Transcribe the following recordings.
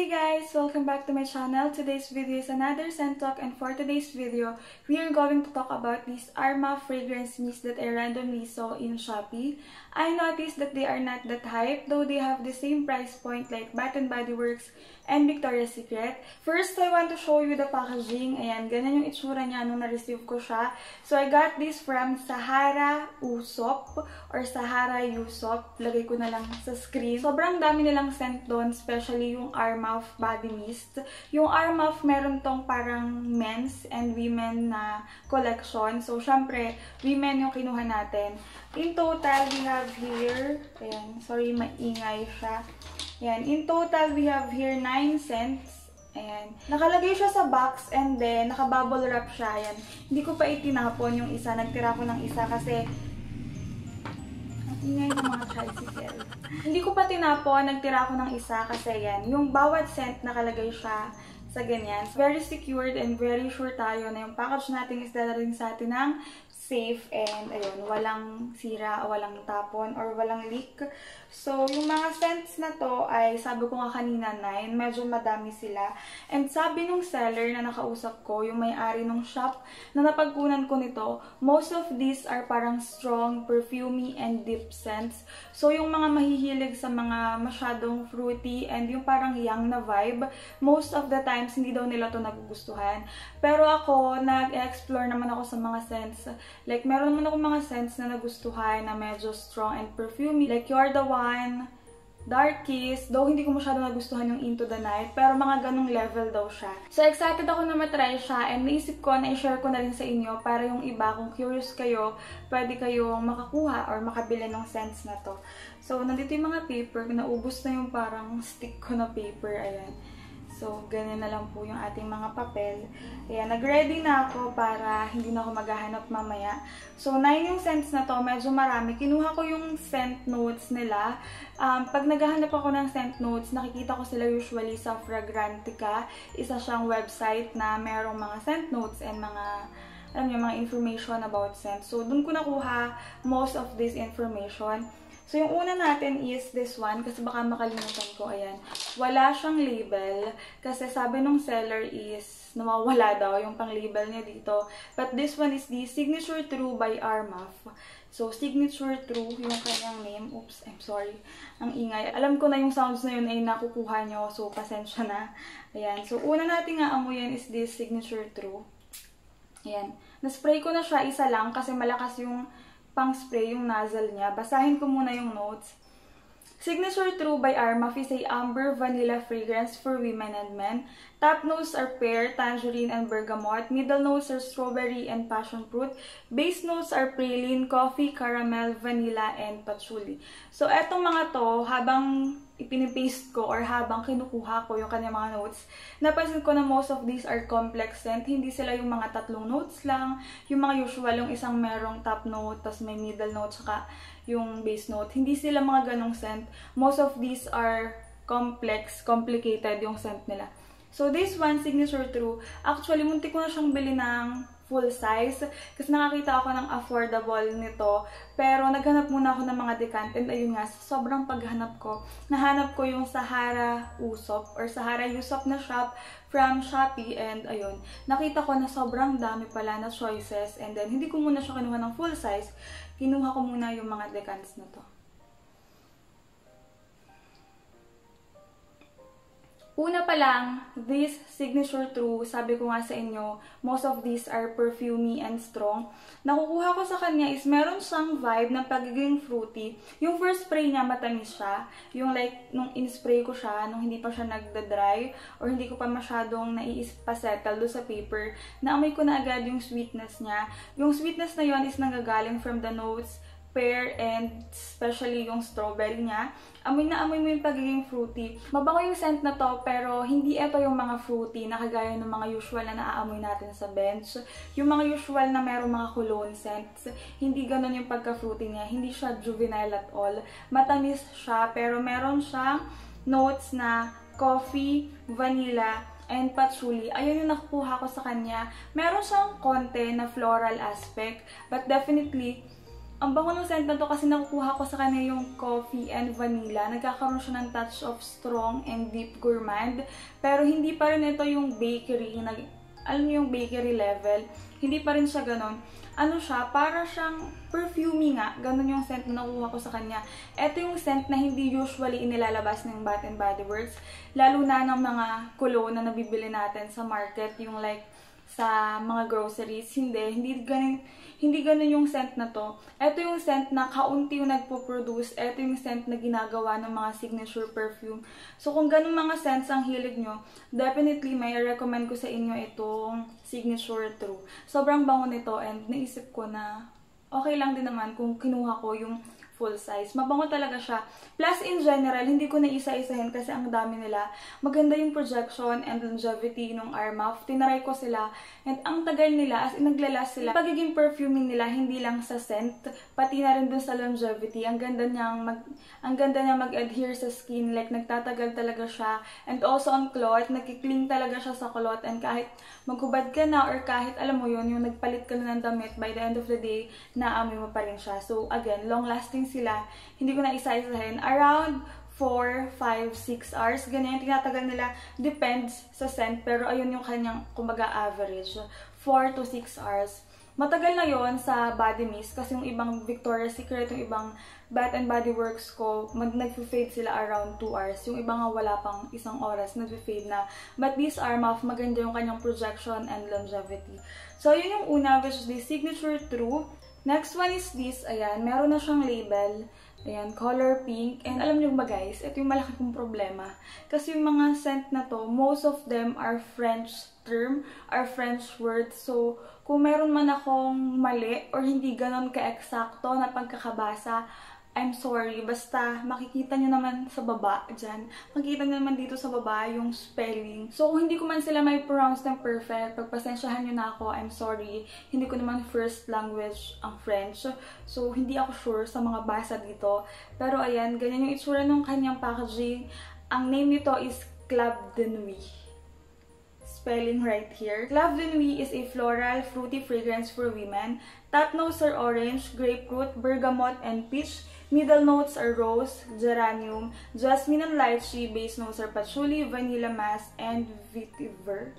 guys! Welcome back to my channel. Today's video is another scent talk, and for today's video, we are going to talk about these Arma fragrance mists that I randomly saw in Shopee. I noticed that they are not that hype, though they have the same price point like Bath & Body Works and Victoria's Secret. First, I want to show you the packaging. Ayan, ganyan yung itsura niya nung na-receive ko siya. So, I got this from Sahara Usop or Sahara Usop. Lagay ko na lang sa screen. Sobrang dami nilang scent doon, especially yung Armaf Body Mist. Yung Armaf, meron tong parang men's and women na collection. So, syempre, women yung kinuha natin. In total, we have here, ayan, sorry, maingay siya. Ayan, in total, we have here 9 scents. Ayan. Nakalagay siya sa box and then naka-bubble wrap siya. Ayan. Hindi ko pa itinapon yung isa. Nagtira ko ng isa kasi ang ingay ng mga tricycle. Hindi ko pa tinapon. Nagtira ko ng isa kasi yan. Yung bawat scent nakalagay siya sa ganyan. Very secured and very sure tayo na yung package natin is dadaling sa atin ng safe and ayun, walang sira, walang tapon, or walang leak. So, yung mga scents na to ay, sabi ko nga kanina 9, medyo madami sila. And sabi nung seller na nakausap ko, yung may-ari nung shop na napagkunan ko nito, most of these are parang strong, perfumey, and deep scents. So, yung mga mahihilig sa mga masyadong fruity and yung parang young na vibe, most of the times, hindi daw nila to nagugustuhan. Pero ako, nag-explore naman ako sa mga scents. Like, meron naman ako mga scents na nagustuhan na medyo strong and perfumey. Like, You're the One, Dark Kiss. Though, hindi ko masyado nagustuhan yung Into the Night. Pero mga ganong level daw siya. So, excited ako na matry siya. And naisip ko na i-share ko na rin sa inyo para yung iba, kung curious kayo, pwede kayong makakuha or makabili ng scents na to. So, nandito yung mga paper. Naubos na yung parang stick ko na paper. Ayan. So, ganyan na lang po yung ating mga papel. Ayan, nag-ready na ako para hindi na ako maghahanap mamaya. So, 9 yung scents na to, medyo marami. Kinuha ko yung scent notes nila. Pag naghahanap ako ng scent notes, nakikita ko sila usually sa Fragrantica. Isa siyang website na merong mga scent notes and mga, alam niyo, mga information about scent. So, dun ko nakuha most of this information. So, yung una natin is this one, kasi baka makalimutan ko, ayan. Wala siyang label, kasi sabi nung seller is nawawala daw yung pang-label niya dito. But this one is the Signature True by Armaf. So, Signature True, yung kanyang name. Oops, I'm sorry. Ang ingay. Alam ko na yung sounds na yun ay nakukuha nyo, so pasensya na. Ayan. So, una natin nga amuyan is this Signature True. Ayan. Naspray ko na siya isa lang kasi malakas yung pang-spray yung nozzle niya. Basahin ko muna yung notes. Signature True by Armaf is a amber vanilla fragrance for women and men. Top notes are pear, tangerine, and bergamot. Middle notes are strawberry and passion fruit. Base notes are praline, coffee, caramel, vanilla, and patchouli. So, etong mga to, habang ipinipaste ko or habang kinukuha ko yung kanyang mga notes, napansin ko na most of these are complex scent. Hindi sila yung mga tatlong notes lang. Yung mga usual, yung isang merong top note, tas may middle note, saka yung base note. Hindi sila mga ganong scent. Most of these are complex, complicated yung scent nila. So, this one, Signature True, actually, muntik ko na siyang bili ng full size kasi nakakita ako ng affordable nito. Pero, naghanap muna ako ng mga decant and ayun nga, sa sobrang paghanap ko, nahanap ko yung Sahara Usop or Sahara Usop na shop from Shopee and ayun, nakita ko na sobrang dami pala na choices and then, hindi ko muna siya kinuha ng full size, kinuha ko muna yung mga decants na to. Una pa lang, this Signature True, sabi ko nga sa inyo, most of these are perfumey and strong. Nakukuha ko sa kanya is meron siyang vibe ng pagiging fruity. Yung first spray niya, matamis siya. Yung like, nung in-spray ko siya, nung hindi pa siya nagda-dry, or hindi ko pa masyadong nai-pasettle doon sa paper, naamoy ko na agad yung sweetness niya. Yung sweetness na yon is nanggagaling from the notes, pear, and especially yung strawberry niya. Amoy na amoy mo yung pagiging fruity. Mabango yung scent na to, pero hindi ito yung mga fruity na kagaya ng mga usual na naaamoy natin sa bench. Yung mga usual na merong mga cologne scents, hindi ganun yung pagka-fruity niya. Hindi siya juvenile at all. Matamis siya, pero meron siyang notes na coffee, vanilla, and patchouli. Ayun yung nakukuha ko sa kanya. Meron siyang konti na floral aspect, but definitely, Ang bango ng scent na to kasi nakukuha ko sa kanya yung coffee and vanilla. Nagkakaroon siya ng touch of strong and deep gourmand. Pero hindi pa rin ito yung bakery. Alam niyo yung bakery level. Hindi pa rin siya ganon. Ano siya, para siyang perfumey nga. Ganon yung scent na nakuha ko sa kanya. Ito yung scent na hindi usually inilalabas ng Bath and Body Works. Lalo na ng mga cologne na nabibili natin sa market. Yung like sa mga groceries. Hindi ganun yung scent na to. Ito yung scent na kaunti yung nagpo-produce. Ito yung scent na ginagawa ng mga signature perfume. So kung ganun mga scents ang hilig nyo, definitely may recommend ko sa inyo itong Signature True. Sobrang bango nito and naisip ko na okay lang din naman kung kinuha ko yung full size. Mabango talaga siya. Plus, in general, hindi ko na isa-isahin kasi ang dami nila. Maganda yung projection and longevity ng Armaf. Tinaray ko sila. And ang tagal nila, as in naglalast sila. Pagiging perfuming nila, hindi lang sa scent, pati na rin dun sa longevity. Ang ganda niyang mag-adhere sa skin. Like, nagtatagal talaga siya. And also on cloth, nagkikling talaga siya sa cloth. And kahit maghubad ka na or kahit, alam mo yun, yung nagpalit ka na ng damit, by the end of the day, naamoy mo pa rin siya. So, again, long-lasting sila. Hindi ko na isa-isahin. Around 4, 5, 6 hours. Ganyan, tinatagal nila. Depends sa scent. Pero ayun yung kanyang, kumbaga, average. 4 to 6 hours. Matagal na yon sa body mist. Kasi yung ibang Victoria's Secret, yung ibang Bath and Body Works ko, nag-fade sila around 2 hours. Yung ibang nga wala pang isang oras, nag-fade na. But these are maganda yung kanyang projection and longevity. So, yun yung una, which is the Signature True. Next one is this. Ayan, meron na siyang label. Ayan, color pink. And alam niyo ba guys, ito yung malaki kong problema. Kasi yung mga scent na to, most of them are French term, are French words. So, kung meron man akong mali or hindi ganon ka-eksakto na pagkakabasa, I'm sorry. Basta makikita nyo naman sa baba dyan. Makikita nyo naman dito sa baba yung spelling. So, kung hindi ko man sila may pronounce ng perfect, pagpasensyahan nyo na ako, I'm sorry. Hindi ko naman first language ang French. So, hindi ako sure sa mga basa dito. Pero, ayan, ganyan yung itsura ng kanyang packaging. Ang name nito is Club de Nuit. Spelling right here. Club de Nuit is a floral, fruity fragrance for women. Top notes are orange, grapefruit, bergamot, and peach. Middle notes are rose, geranium, jasmine and lychee. Base notes are patchouli, vanilla mass, and vetiver.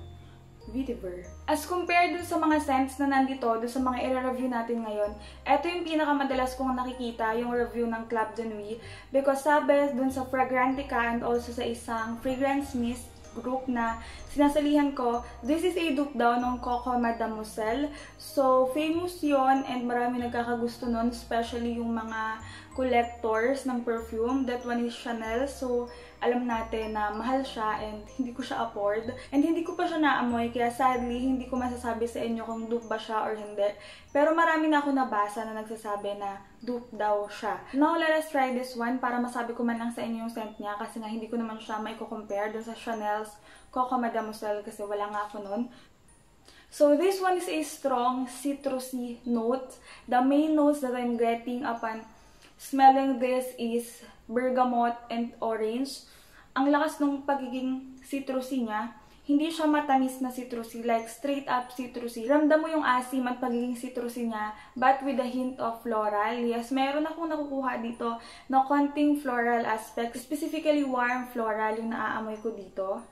As compared dun sa mga scents na nandito, dun sa mga i-review natin ngayon, ito yung pinakamadalas kong nakikita, yung review ng Club de Nuit. Because sabi dun sa Fragrantica and also sa isang fragrance mist group na sinasalihan ko, this is a dupe daw ng Coco Mademoiselle. So, famous yon and marami nagkakagusto nun, especially yung mga collectors ng perfume. That one is Chanel. So, alam natin na mahal siya and hindi ko siya afford. And hindi ko pa siya naamoy, kaya sadly, hindi ko masasabi sa inyo kung dupe ba siya or hindi. Pero marami na ako nabasa na nagsasabi na dupe daw siya. Now, let us try this one para masabi ko man lang sa inyo yung scent niya kasi nga hindi ko naman siya may compare dun sa Chanel's Coco Mademoiselle kasi wala nga ako nun. So, this one is a strong citrusy note. The main notes that I'm getting upon smelling this is bergamot and orange. Ang lakas ng pagiging citrusy niya. Hindi siya matamis na citrusy, like straight up citrusy. Ramdam mo yung asim at pagiging citrusy niya, but with a hint of floral. Yes, meron akong nakukuha dito na konting floral aspect. Specifically warm floral yung naaamoy ko dito.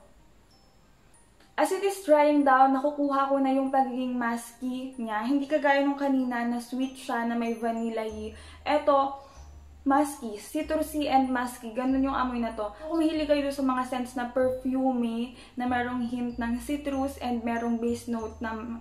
As it is drying down, nakukuha ko na yung pagiging musky niya. Hindi kagaya nung kanina na sweet siya na may vanilla-y. Eto, musky, citrusy and musky. Ganun yung amoy na to. Kung mahilig kayo sa mga scents na perfumey, na merong hint ng citrus and merong base note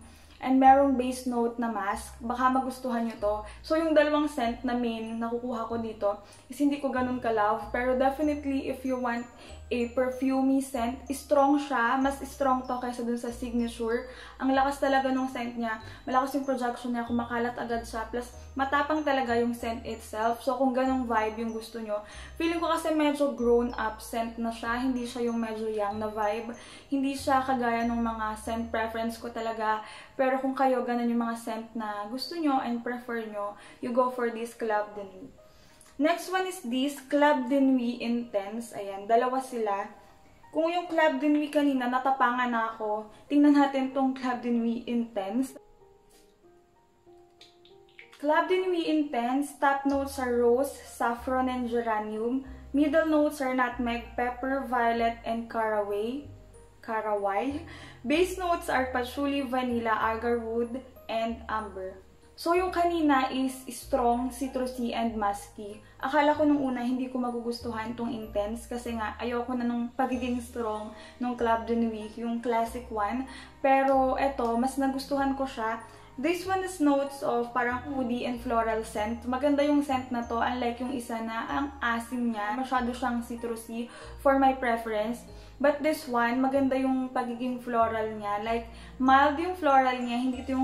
na mask, baka magustuhan nyo to. So, yung dalawang scent na main nakukuha ko dito is hindi ko ganun ka-love. Pero definitely, if you want a perfumey scent, strong siya. Mas strong to kaysa dun sa Signature. Ang lakas talaga ng scent niya. Malakas yung projection niya. Kumakalat agad siya. Plus, matapang talaga yung scent itself. So, kung ganong vibe yung gusto nyo. Feeling ko kasi medyo grown-up scent na siya. Hindi siya yung medyo young na vibe. Hindi siya kagaya ng mga scent preference ko talaga. Pero kung kayo, ganun yung mga scent na gusto nyo and prefer nyo, you go for this Club de Nuit. Next one is this, Club de Nuit Intense. Ayan, dalawa sila. Kung yung Club de Nuit kanina, natapangan na ako. Tingnan natin tong Club de Nuit Intense. Club de Nuit Intense, top notes are rose, saffron, and geranium. Middle notes are nutmeg, pepper, violet, and caraway. Base notes are patchouli, vanilla, agarwood, and amber. So, yung kanina is strong, citrusy, and musky. Akala ko nung una hindi ko magugustuhan tong intense kasi nga ayoko na nung pagiging strong nung Club de Nuit, yung classic one. Pero eto, mas nagustuhan ko siya. This one is notes of parang woody and floral scent. Maganda yung scent na to, unlike yung isa na ang asim niya. Masyado siyang citrusy for my preference. But this one, maganda yung pagiging floral niya. Like, mild yung floral niya, hindi ito yung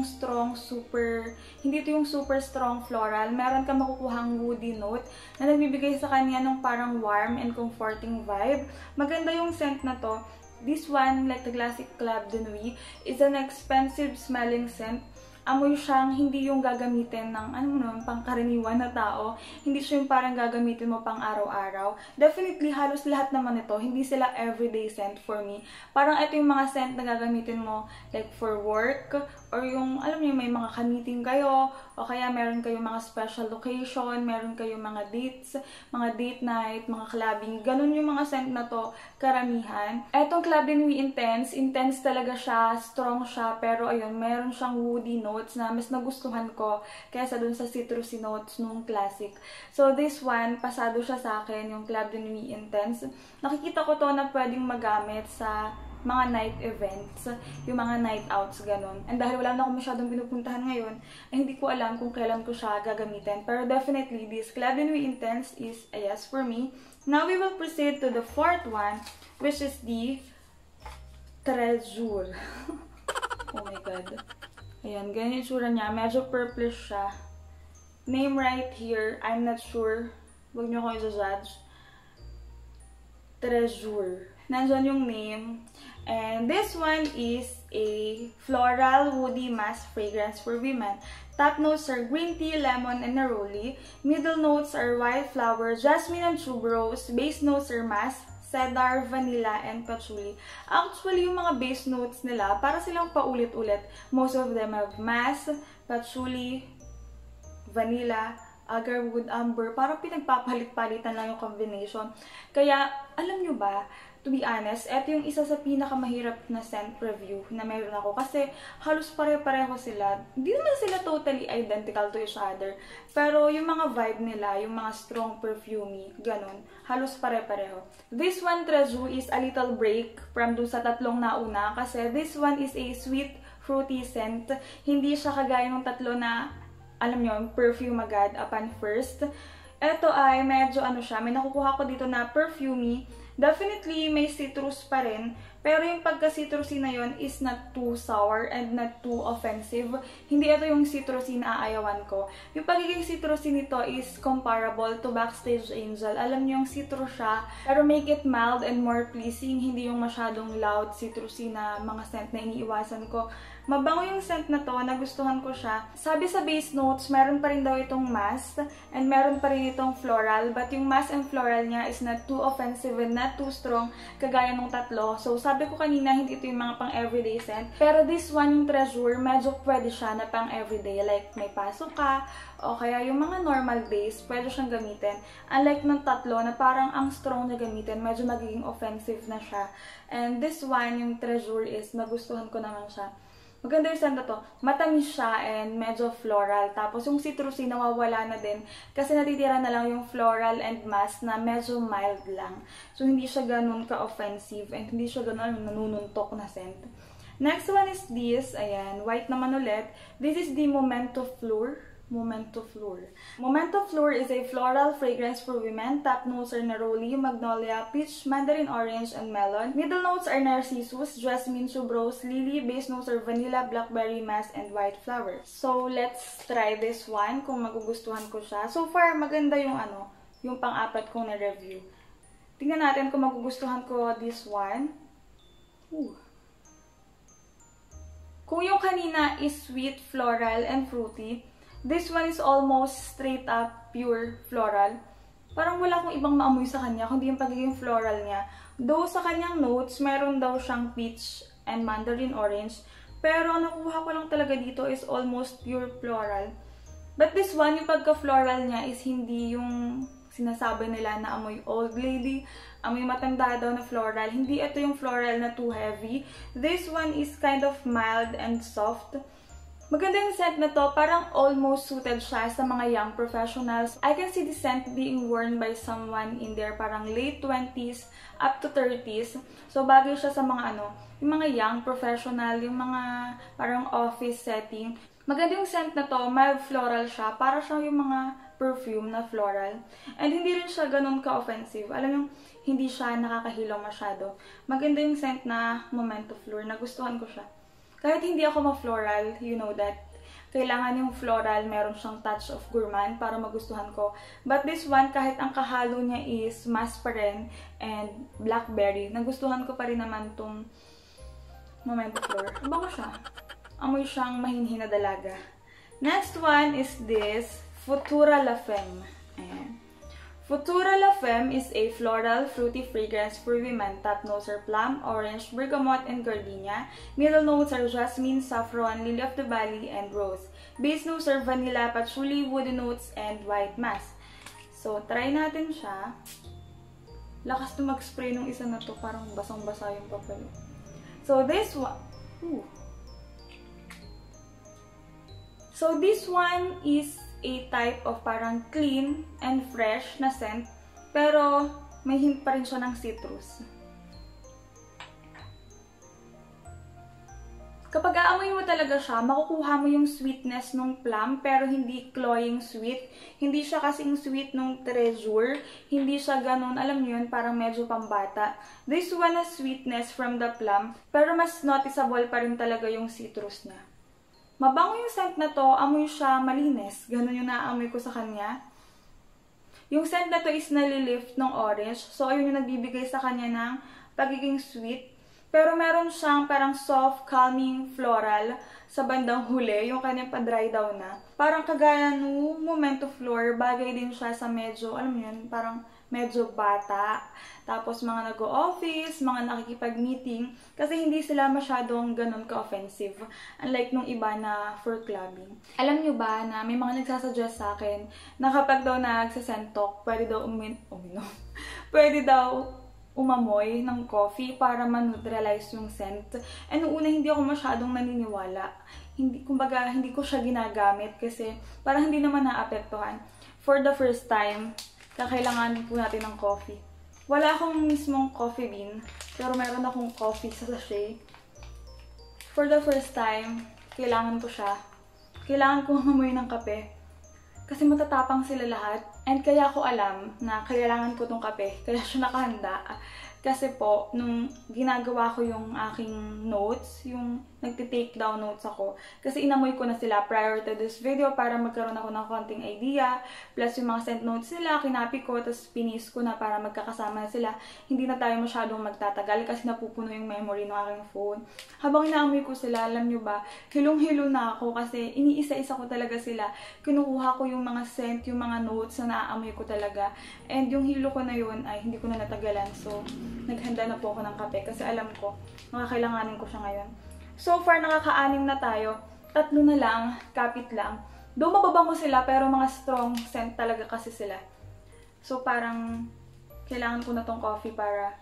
super strong floral. Meron ka makukuhang woody note na nagbibigay sa kanya ng parang warm and comforting vibe. Maganda yung scent na to. This one, like the classic Club de Nuit, is an expensive smelling scent. Amoy siyang hindi yung gagamitin ng pangkaraniwan na tao. Hindi siya yung parang gagamitin mo pang araw-araw. Definitely, halos lahat naman ito, hindi sila everyday scent for me. Parang ito yung mga scent na gagamitin mo like for work, or yung, alam niyo, may mga ka-meeting kayo, o kaya meron kayong mga special occasion, meron kayong mga dates, mga date night, mga clubbing. Ganun yung mga scent na to, karamihan. Etong Club de Nuit intense talaga siya, strong siya, pero ayun, meron siyang woody notes na mas nagustuhan ko kaysa dun sa citrusy notes nung classic. So this one, pasado siya sa akin, yung Club de Nuit Intense. Nakikita ko to na pwedeng magamit sa mga night events, yung mga night outs, ganun. And dahil wala na akong masyadong pinupuntahan ngayon, ay hindi ko alam kung kailan ko siya gagamitin. Pero definitely, this Club de Nuit Intense is a yes for me. Now we will proceed to the fourth one, which is the Treasure. Oh my god. Ayan, ganyan yung tsura niya. Medyo purplish siya. Name right here, I'm not sure. Huwag niyo ako i-judge. Treasure. Nandyan yung name. And this one is a floral woody mask fragrance for women. Top notes are green tea, lemon, and neroli. Middle notes are wildflower, jasmine, and tuberose. Base notes are musk, cedar, vanilla, and patchouli. Actually, yung mga base notes nila, para silang paulit-ulit. Most of them have musk, patchouli, vanilla, agarwood, amber. Parang pinagpapalit-palitan lang yung combination. Kaya, alam nyo ba, to be honest, eto yung isa sa pinakamahirap na scent review na meron ako. Kasi halos pare-pareho sila. Hindi naman sila totally identical to each other. Pero yung mga vibe nila, yung mga strong perfumey, ganun, halos pare-pareho. This one, Treasure, is a little break from dun sa tatlong nauna. Kasi this one is a sweet, fruity scent. Hindi siya kagaya ng tatlo na, alam nyo, perfume agad upon first. Ito ay medyo may nakukuha ko dito na perfumey. Definitely, may citrus pa rin. Pero yung pagka-citrusy na yun is not too sour and not too offensive. Hindi ito yung citrusy na aayawan ko. Yung pagiging citrusy nito is comparable to Backstage Angel. Alam niyo yung citrus siya, pero make it mild and more pleasing. Hindi yung masyadong loud citrusy na mga scent na iniiwasan ko. Mabango yung scent na to, nagustuhan ko siya. Sabi sa base notes, meron pa rin daw itong musk and meron pa rin itong floral. But yung musk and floral niya is not too offensive and not too strong kagaya nung tatlo. So sabi ko kanina, hindi ito yung mga pang everyday scent. Pero this one, yung Treasure, medyo pwede siya na pang everyday. Like may pasok ka, o kaya yung mga normal days, pwede siyang gamitin. Unlike ng tatlo na parang ang strong na gamitin, medyo magiging offensive na siya. And this one, yung Treasure, is nagustuhan ko naman siya. Maganda yung scent na to. Matamis siya and medyo floral. Tapos yung citrusy nawawala na din kasi natitira na lang yung floral and musk na medyo mild lang. So hindi siya ganun ka-offensive and hindi siya ganun nanununtok na scent. Next one is this. Ayan, white naman ulit. This is the Momento Fleur. Momento Fleur. Momento Fleur is a floral fragrance for women. Top notes are neroli, magnolia, peach, mandarin orange, and melon. Middle notes are narcissus, jasmine, tuberose, lily. Base notes are vanilla, blackberry, musk, and white flower. So, let's try this one kung magugustuhan ko siya. So far, maganda yung yung pang-apat kong na-review. Tingnan natin kung magugustuhan ko this one. Ooh. Kung yung kanina is sweet, floral, and fruity, this one is almost straight up pure floral. Parang wala akong ibang maamoy sa kanya, kundi yung pagiging floral niya. Though sa kanyang notes, meron daw siyang peach and mandarin orange. Pero ang nakuha ko lang talaga dito is almost pure floral. But this one, yung pagka-floral niya is hindi yung sinasabi nila na amoy old lady, amoy matanda daw na floral. Hindi ito yung floral na too heavy. This one is kind of mild and soft. Maganda yung scent na to, parang almost suited siya sa mga young professionals. I can see the scent being worn by someone in their parang late 20s up to 30s. So bagay siya sa mga yung mga young professional, yung mga parang office setting. Maganda yung scent na to, mild floral siya, para siyang yung mga perfume na floral. And hindi rin siya ganun ka-offensive. Alam yung hindi siya nakakahilo masyado. Maganda yung scent na Momento Fleur, nagustuhan ko siya. Kahit hindi ako ma-floral, you know that, kailangan yung floral, meron siyang touch of gourmand para magustuhan ko. But this one, kahit ang kahalo niya is mascarin and blackberry, nagustuhan ko pa rin naman tong Momento Fleur. Bango siya. Amoy siyang mahinhin na dalaga. Next one is this Futura La Femme. Ayan. Futura La Femme is a floral, fruity fragrance for women. Top notes are plum, orange, bergamot, and gardenia. Middle notes are jasmine, saffron, lily of the valley, and rose. Base notes are vanilla, patchouli, woody notes, and white mass. So, try natin siya. Lakas to mag-spray nung isa na to. Parang basang-basa yung papel. So, this one... Ooh. So, this one is a type of parang clean and fresh na scent, pero may hint pa rin siya ng citrus. Kapag aamoy mo talaga siya, makukuha mo yung sweetness ng plum, pero hindi cloying sweet. Hindi siya kasing sweet ng treasure. Hindi siya ganun, alam niyo yun, parang medyo pambata. This one has sweetness from the plum, pero mas noticeable pa rin talaga yung citrus niya. Mabango yung scent na to, amoy siya malinis. Ganun yung naaamoy ko sa kanya. Yung scent na to is nalilift ng orange. So, ayun yung nagbibigay sa kanya ng pagiging sweet. Pero meron siyang parang soft, calming floral sa bandang huli. Yung kanyang pa-dry down na. Parang kagaya ng Momento Fleur, bagay din siya sa medyo, alam mo yun, parang medyo bata. Tapos mga nag-o-office, mga nakikipag-meeting. Kasi hindi sila masyadong ganun ka-offensive. Unlike nung iba na for clubbing. Alam nyo ba na may mga nagsasuggest sa akin na kapag daw nagsasentok, pwede daw pwede daw umamoy ng coffee para ma-neutralize yung scent. And noong una hindi ako masyadong naniniwala. Kumbaga, hindi ko siya ginagamit kasi parang hindi naman naapektuhan. For the first time, kakailangan po natin ng coffee. Wala akong mismong coffee bean, pero meron akong coffee sa sachet. For the first time, kailangan ko siya. Kailangan ko humamoy ng kape. Kasi matatapang sila lahat. And kaya ko alam na kailangan ko tong kape. Kaya siya nakahanda. Kasi po, nung ginagawa ko yung aking notes, yung nagtitake down notes ako, kasi inamoy ko na sila prior to this video para magkaroon ako ng konting idea, plus yung mga sent notes nila, kinapi ko, tapos pinis ko na para magkakasama na sila. Hindi na tayo masyadong magtatagal kasi napupuno yung memory ng aking phone. Habang inaamoy ko sila, alam nyo ba, hilong-hilo na ako kasi iniisa-isa ko talaga sila. Kinukuha ko yung mga scent, yung mga notes na naaamoy ko talaga. And yung hilo ko na yun ay hindi ko na natagalan. So, naghanda na po ako ng kape kasi alam ko, makakailanganin ko siya ngayon. So far, nakaka-anim na tayo. 3 na lang, kapit lang. Though mababango sila, pero mga strong scent talaga kasi sila. So parang, kailangan ko na tong coffee para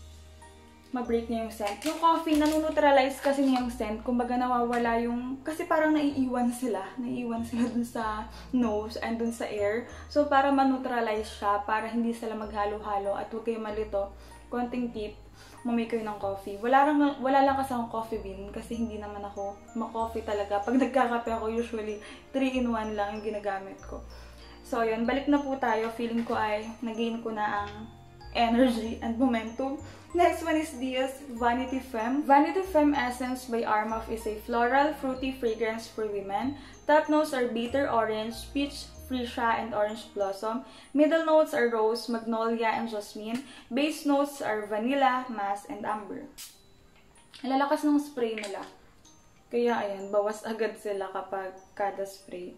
ma-break niya yung scent. Yung coffee, nanuneutralize kasi niya yung scent. Kumbaga nawawala yung, kasi parang naiiwan sila. Naiiwan sila dun sa nose and dun sa air. So para ma-neutralize siya, para hindi sila maghalo-halo at huwag kayo malito. Konting tip, mamay kayo ng coffee. Wala lang kasi akong coffee bean kasi hindi naman ako ma-coffee talaga. Pag nagkakape ako, usually 3-in-1 lang yung ginagamit ko. So, yun. Balik na po tayo. Feeling ko ay nag-gain ko na ang energy and momentum. Next one is this Vanity Femme. Vanity Femme Essence by Armaf is a floral, fruity fragrance for women. Top notes are bitter orange, peach, freesia, and orange blossom. Middle notes are rose, magnolia, and jasmine. Base notes are vanilla, mass, and amber. Lalakas ng spray nila. Kaya ayan, bawas agad sila kapag kada spray.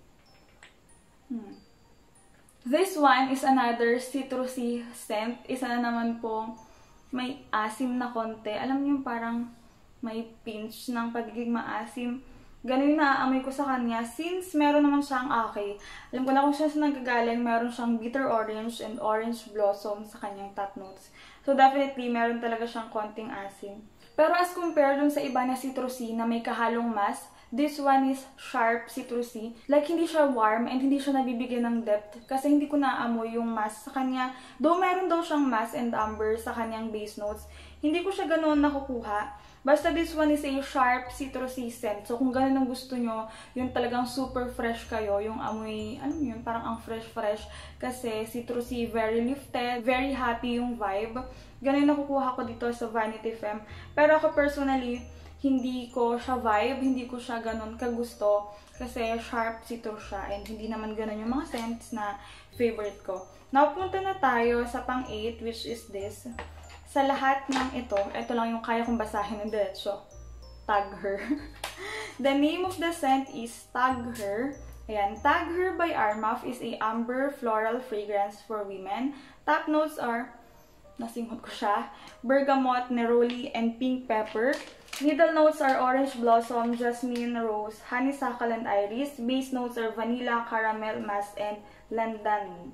This one is another citrusy scent. Isa na naman po may asim na konti. Alam niyo parang may pinch ng pagiging maasim. Ganun yung naaamoy ko sa kanya. Since meron naman siyang Ake, alam ko na kung saan nanggagaling, meron siyang bitter orange and orange blossom sa kanyang top notes. So definitely, meron talaga siyang konting asim. Pero as compared dun sa iba na citrusy na may kahalong mask, this one is sharp citrusy. Like, hindi siya warm and hindi siya nabibigyan ng depth. Kasi hindi ko naamoy yung mask sa kanya. Though meron daw siyang mask and amber sa kanyang base notes, hindi ko siya ganoon nakukuha. Basta this one is a sharp citrusy scent. So, kung ganun ang gusto nyo, yung talagang super fresh kayo, yung amoy, ano yun, parang ang fresh-fresh. Kasi citrusy, very lifted, very happy yung vibe. Ganun nakukuha ko dito sa Vanity Femme. Pero ako personally, hindi ko siya vibe, hindi ko siya ganun kagusto. Kasi sharp citrus siya and hindi naman ganun yung mga scents na favorite ko. Now, punta na tayo sa pang-8, which is this. Sa lahat ng ito lang yung kaya kong basahin ng diretso. Tag Her. The name of the scent is Tag Her. Ayan, Tag Her by Armaf is a amber floral fragrance for women. Top notes are, nasinghot ko siya, bergamot, neroli, and pink pepper. Middle notes are orange blossom, jasmine, rose, honeysuckle, and iris. Base notes are vanilla, caramel, musk, and landanin.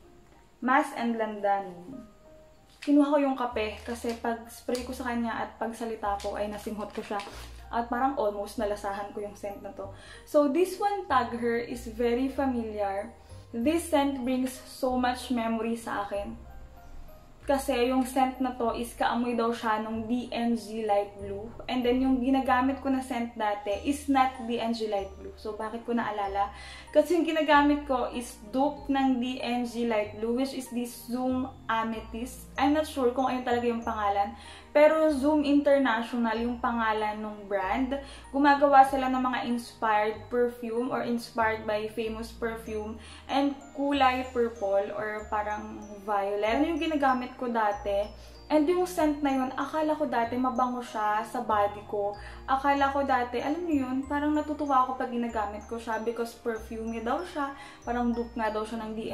Musk and landanin. Kinuha ko yung kape kasi pag spray ko sa kanya at pagsalita ko ay nasinghot ko siya. At parang almost nalasahan ko yung scent na to. So this one, Tag Her, is very familiar. This scent brings so much memory sa akin. Kasi yung scent na to is kaamoy daw siya nung DNG Light Blue. And then yung ginagamit ko na scent dati is not DNG Light Blue. So bakit ko naalala? Kasi yung ginagamit ko is dupe ng DNG Light Blue, which is this Zoom Amethyst. I'm not sure kung ayun talaga yung pangalan. Pero Zoom International yung pangalan ng brand. Gumagawa sila ng mga inspired perfume or inspired by famous perfume. And kulay purple or parang violet. Ano yung ginagamit ko dati? And yung scent na yun, akala ko dati mabango siya sa body ko. Akala ko dati, alam niyo yun, parang natutuwa ako pag ginagamit ko siya because perfume daw siya. Parang dupe nga daw siya ng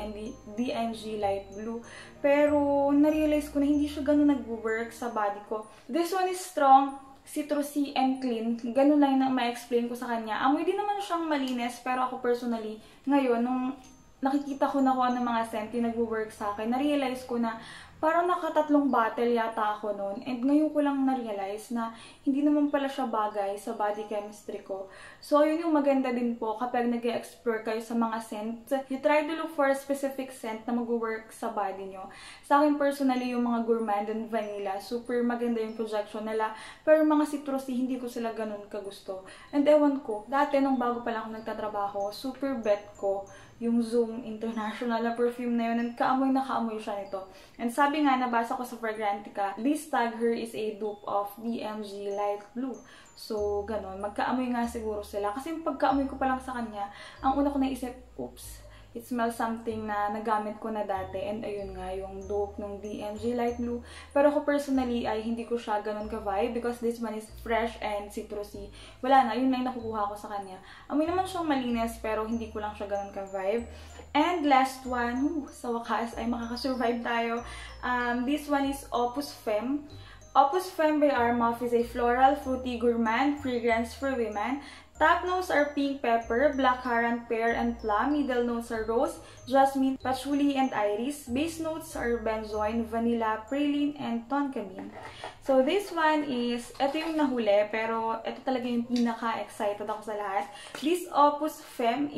DNG Light Blue. Pero narealize ko na hindi siya ganun nag-work sa body ko. This one is strong, citrusy, and clean. Ganun lang na ma-explain ko sa kanya. Amoy din naman siyang malinis, pero ako personally, ngayon, nung nakikita ko na kung ano mga scent yung nag-work sa akin, narealize ko na parang nakatatlong bottle yata ako noon. And ngayon ko lang na-realize na hindi naman pala siya bagay sa body chemistry ko. So, yun yung maganda din po kapag nag-explore kayo sa mga scent. You try to look for a specific scent na mag-work sa body nyo. Sa akin personally, yung mga gourmand and vanilla, super maganda yung projection nila. Pero mga citrusy, hindi ko sila ganun kagusto. And ewan ko, dati nung bago pa lang ako nagtatrabaho, super bet ko yung Zoom International na perfume na yun. And kaamoy na kaamoy siya nito. And sabi nga, nabasa ko sa Fragrantica, this Tag Her is a dupe of DMG Light Blue. So, ganun. Magkaamoy nga siguro sila. Kasi yung pagkaamoy ko pa lang sa kanya, ang una ko naisip, oops, it smells something na nagamit ko na dati. And ayun nga, yung dupe ng DMG Light Blue. Pero ako personally ay hindi ko siya ganun ka-vibe because this one is fresh and citrusy. Wala na, yun lang nakukuha ko sa kanya. Amoy naman siyang malinis pero hindi ko lang siya ganun ka-vibe. And last one, sa wakas ay makakasurvive tayo. This one is Opus Femme. Opus Femme by Armaf is a floral, fruity, gourmand fragrance for women. Top notes are pink pepper, blackcurrant, pear, and plum. Middle notes are rose, jasmine, patchouli, and iris. Base notes are benzoin, vanilla, praline, and tonkamin. So this one is, ito yung nahuli, pero ito talaga yung pinaka-excited ako sa lahat. This Opus Femme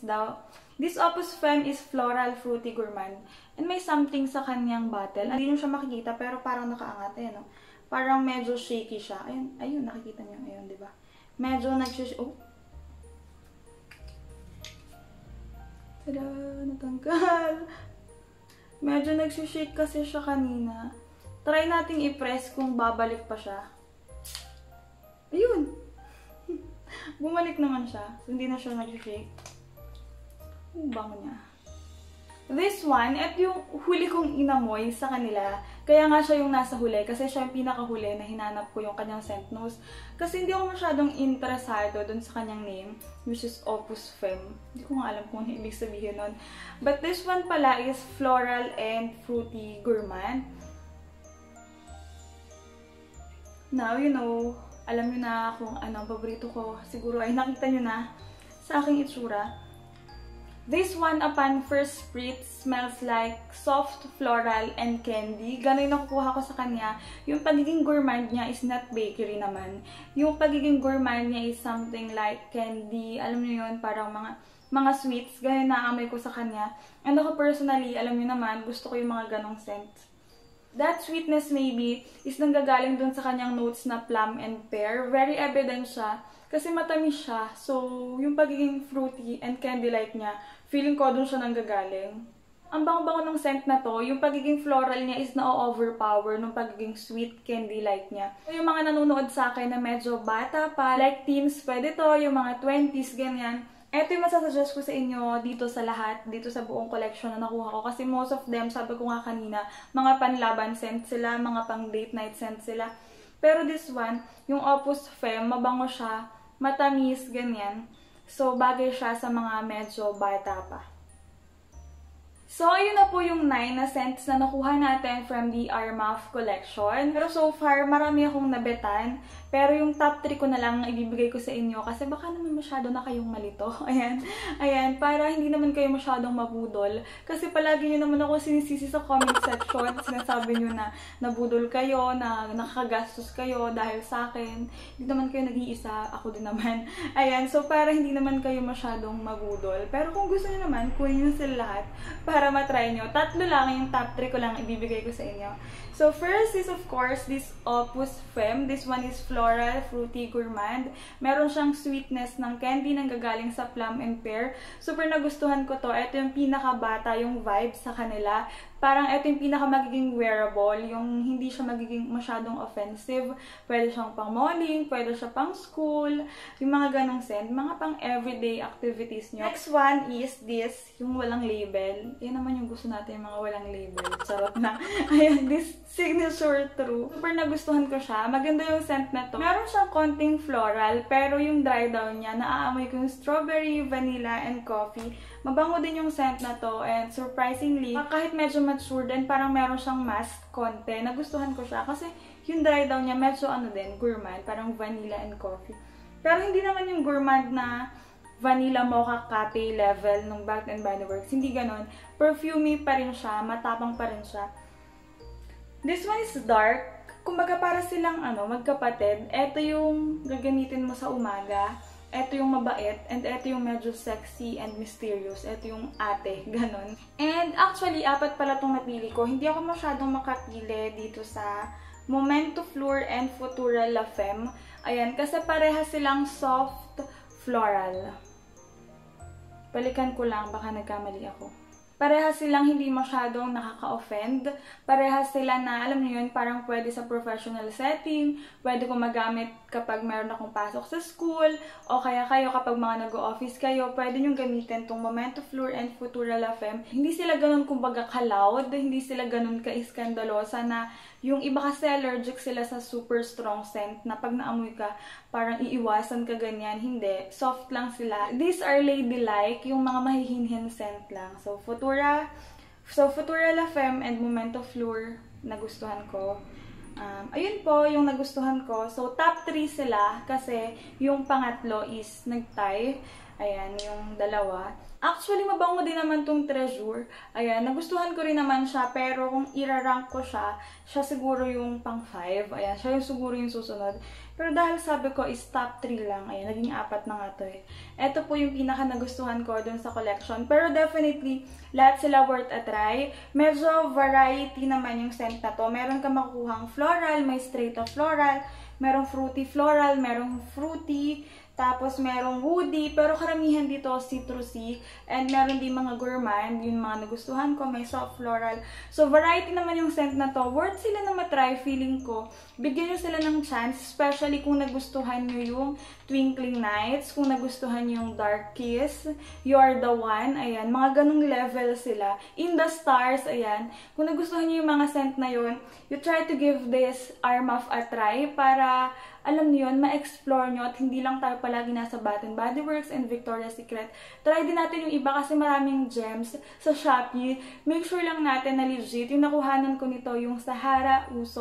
is floral, fruity, gourmand. And may something sa kanyang bottle. Hindi nyo siya makikita, pero parang nakaangat. Ayan, no? Parang medyo shaky siya. Ayun, nakikita nyo. Ayun, diba? Medyo nag-shake. Oh. Tada! Natanggal! Medyo nag-shake kasi siya kanina. Try nating i-press kung babalik pa siya. Ayun! Bumalik naman siya. So, hindi na siya nag-shake. Ang bango niya. This one, ito yung huli kong inamoy sa kanila. Kaya nga siya yung nasa huli kasi siya yung pinakahuli na hinanap ko yung kanyang scent nose. Kasi hindi ako masyadong interesado dun sa kanyang name, which is Opus Femme. Hindi ko nga alam kung ano ibig sabihin nun. But this one pala is floral and fruity gourmand. Now, you know, alam nyo na kung ano ang paborito ko. Siguro ay nakita nyo na sa aking itsura. This one, upon first spritz, smells like soft floral and candy. Ganun yung nakukuha ko sa kanya. Yung pagiging gourmand niya is not bakery naman. Yung pagiging gourmand niya is something like candy. Alam niyo yun, parang mga sweets. Ganun naamoy ko sa kanya. And ako personally, alam niyo naman, gusto ko yung mga ganong scents. That sweetness maybe is nanggagaling dun sa kanyang notes na plum and pear. Very evident siya. Kasi matamis siya. So, yung pagiging fruity and candy-like niya, feeling ko dun siya nanggagaling. Ang bango-bango ng scent na to, yung pagiging floral niya is na-overpower nung pagiging sweet candy-like niya. So, yung mga nanonood sa akin na medyo bata pa, like teens, pwede to, yung mga 20s, ganyan. Ito yung masasuggest ko sa inyo dito sa lahat, dito sa buong collection na nakuha ko. Kasi most of them, sabi ko nga kanina, mga panlaban scent sila, mga pang date night scent sila. Pero this one, yung Opus Femme, mabango siya, matamis, ganyan. So, bagay siya sa mga medyo bata pa. So, ayun na po yung 9 na scents na nakuha natin from the Armaf collection. Pero so far, marami akong nabetan. Pero yung top 3 ko na lang ibibigay ko sa inyo kasi baka naman masyado na kayong malito. Ayan. Ayan, para hindi naman kayo masyadong mabudol. Kasi palagi nyo naman ako sinisisi sa comment section. Sinasabi nyo na nabudol kayo, na nakakagastos kayo dahil sa akin. Hindi naman kayo nag-iisa, ako din naman. Ayan, so para hindi naman kayo masyadong mabudol. Pero kung gusto nyo naman, kunin nyo sila lahat para matry nyo. 3 lang, yung top 3 ko lang ibibigay ko sa inyo. So, first is of course this Opus Femme. This one is floral, fruity, gourmand. Meron siyang sweetness ng candy nang gagaling sa plum and pear. Super nagustuhan ko to. Ito yung pinakabata, yung vibe sa kanila. Parang ito yung pinaka magiging wearable, yung hindi siya magiging masyadong offensive. Pwede siyang pang morning, pwede siya pang school, yung mga ganong scent, mga pang everyday activities nyo. Next one is this, yung walang label. Yan naman yung gusto natin, yung mga walang label. Charot na. Ayan, this Signature True. Super nagustuhan ko siya. Maganda yung scent na to. Meron siyang konting floral, pero yung dry down niya, naaamoy ko yung strawberry, vanilla, and coffee. Mabango din yung scent na to, and surprisingly, kahit medyo mature din, parang meron siyang mask konti. Nagustuhan ko siya kasi yung dry down niya medyo ano din, gourmand, parang vanilla and coffee. Pero hindi naman yung gourmand na vanilla mocha cafe level ng Bath & Body Works. Hindi ganon. Perfumey pa rin siya, matapang pa rin siya. This one is dark. Kumbaga para silang magkapatid. Ito yung gagamitin mo sa umaga. Ito yung mabait, and ito yung medyo sexy and mysterious. Ito yung ate, ganon. And actually, 4 pala itong napili ko. Hindi ako masyadong makapili dito sa Momento Fleur and Futura La Femme. Ayan, kasi pareha silang soft floral. Balikan ko lang, baka nagkamali ako. Parehas silang hindi masyadong nakaka-offend. Parehas sila na, alam niyo yun, parang pwede sa professional setting, pwede ko magamit kapag meron akong pasok sa school, o kaya kayo kapag mga nag-o-office kayo, pwede nyo gamitin tong Momento Fleur and Futura La Femme. Hindi sila ganun kumbaga ka-loud, hindi sila ganun ka-iskandalosa na yung iba kasi allergic sila sa super strong scent na pag naamoy ka, parang iiwasan ka ganyan. Hindi. Soft lang sila. These are ladylike, yung mga mahihinhin scent lang. So, Futura La Femme and Momento Fleur, nagustuhan ko. Ayun po, yung nagustuhan ko. So, top 3 sila kasi yung pangatlo is nag-tie. Ayan, yung dalawa. Actually, mabango din naman tong Treasure. Ayan, nagustuhan ko rin naman siya. Pero kung irarank ko siya, siya siguro yung pang 5. Ayan, siya yung siguro yung susunod. Pero dahil sabi ko is top 3 lang. Ayan, naging 4 na nga to eh. Ito po yung pinaka nagustuhan ko dun sa collection. Pero definitely, lahat sila worth a try. Medyo variety naman yung scent na to. Meron ka makukuhang floral, may straight of floral. Merong fruity floral, merong fruity. Tapos, merong woody, pero karamihan dito citrusy. And meron din mga gourmand, yung mga nagustuhan ko, may soft floral. So, variety naman yung scent na to. Worth sila na matry, feeling ko. Bigyan nyo sila ng chance, especially kung nagustuhan nyo yung Twinkling Nights, kung nagustuhan nyo yung Dark Kiss, You're the One, ayan. Mga ganung level sila. In the Stars, ayan. Kung nagustuhan nyo yung mga scent na yun, you try to give this Armaf a try para alam niyo yun, ma-explore nyo at hindi lang tayo palagi nasa Bath & Body Works and Victoria's Secret. Try din natin yung iba kasi maraming gems sa Shopee. Make sure lang natin na legit. Yung nakuhanan ko nito, yung Sahara Usop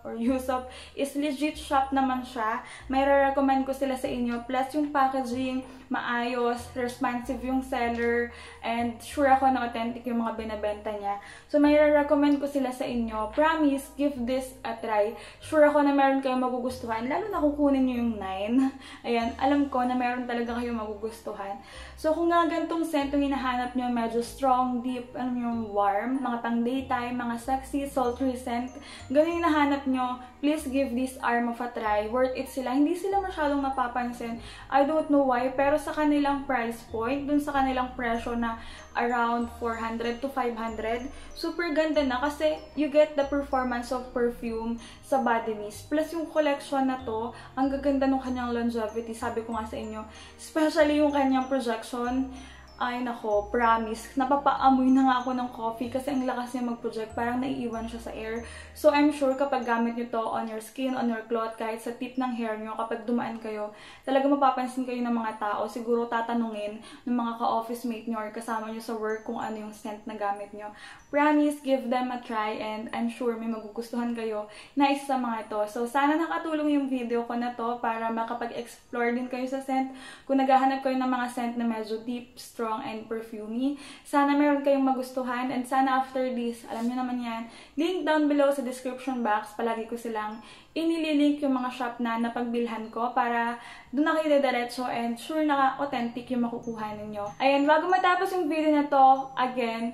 or Yusof is legit shop naman siya. May recommend ko sila sa inyo. Plus yung packaging, maayos, responsive yung seller, and sure ako na authentic yung mga binabenta niya. So may recommend ko sila sa inyo. Promise, give this a try. Sure ako na meron kayong magugustuhan, lalo na kukunin nyo yung 9. Ayan, alam ko na meron talaga kayong magugustuhan. So kung nga gantong scent yung hinahanap nyo, medyo strong, deep, yung warm, mga pang daytime, mga sexy, sultry scent, ganun yung hinahanap nyo, please give this Arma a try. Worth it sila. Hindi sila masyadong napapansin. I don't know why, pero sa kanilang price point, dun sa kanilang presyo na around 400 to 500, super ganda na kasi you get the performance of perfume sa body mist. Plus yung collection na to, ang gaganda ng kanyang longevity, sabi ko nga sa inyo. Especially yung kanyang projection. Ay nako, promise. Napapaamoy na nga ako ng coffee kasi ang lakas niya mag-project. Parang naiiwan siya sa air. So, I'm sure kapag gamit nyo to on your skin, on your cloth, kahit sa tip ng hair nyo, kapag dumaan kayo, talaga mapapansin kayo ng mga tao. Siguro tatanungin ng mga ka-office mate nyo or kasama nyo sa work kung ano yung scent na gamit nyo. Promise, give them a try and I'm sure may magugustuhan kayo na isa sa mga ito. So, sana nakatulong yung video ko na to para makapag-explore din kayo sa scent. Kung naghahanap kayo ng mga scent na medyo deep, strong, and perfumey. Sana meron kayong magustuhan and sana after this, alam niyo naman yan, link down below sa description box, palagi ko silang inililink yung mga shop na napagbilhan ko para doon na kayo diretso and sure na authentic yung makukuha ninyo. Ayan, bago matapos yung video na to, again,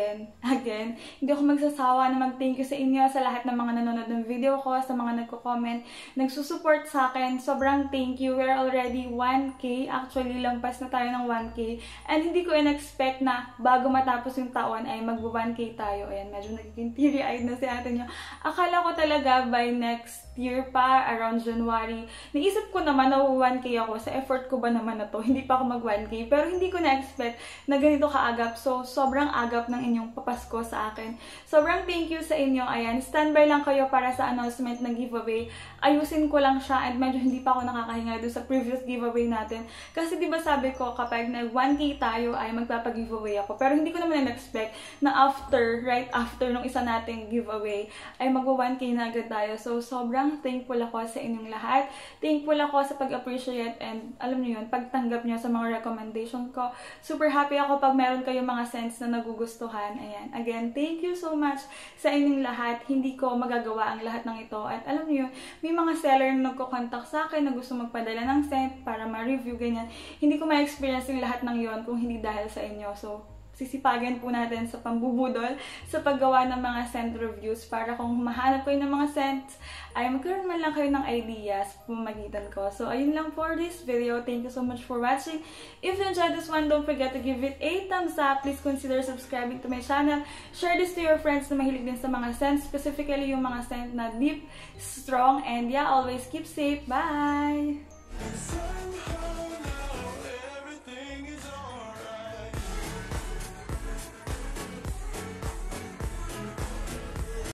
hindi ako magsasawa na mag-thank you sa inyo sa lahat ng mga nanonood ng video ko, sa mga nagko-comment, nagsusupport sa akin. Sobrang thank you. We're already 1K. Actually, lampas na tayo ng 1K. And hindi ko in-expect na bago matapos yung taon ay mag-1K tayo. Ayan, medyo nagiging teary-eyed na si ate nyo. Akala ko talaga by next year pa, around January, naisip ko naman na 1K ako. Sa effort ko ba naman na to? Hindi pa ako mag-1K. Pero hindi ko na-expect na ganito kaagap. So, sobrang agap ng inyong papasko sa akin. Sobrang thank you sa inyo. Ayan, standby lang kayo para sa announcement ng giveaway. Ayusin ko lang siya and medyo hindi pa ako nakakahinga doon sa previous giveaway natin. Kasi diba sabi ko, kapag nag-1K tayo ay magpapag-giveaway ako. Pero hindi ko naman na-expect na right after nung isa nating giveaway, ay magwa-1K na agad tayo. So, sobrang thankful ako sa inyong lahat. Thankful ako sa pag-appreciate and alam niyo yun, pagtanggap niyo sa mga recommendation ko. Super happy ako pag meron kayong mga scents na nagugustuhan. Ayan. Again, thank you so much sa inyong lahat. Hindi ko magagawa ang lahat ng ito. At alam niyo, may mga seller na nagko-contact sa akin na gusto magpadala ng scent para ma-review, ganyan. Hindi ko ma-experience yung lahat ng yon kung hindi dahil sa inyo. So, sisipagan po natin sa pambubudol sa paggawa ng mga scent reviews para kung mahanap kayo ng mga scents ay magkaroon man lang kayo ng ideas pamamagitan ko. So, ayun lang for this video. Thank you so much for watching. If you enjoyed this one, don't forget to give it a thumbs up. Please consider subscribing to my channel. Share this to your friends na mahilig din sa mga scents, specifically yung mga scent na deep, strong, and yeah, always keep safe. Bye!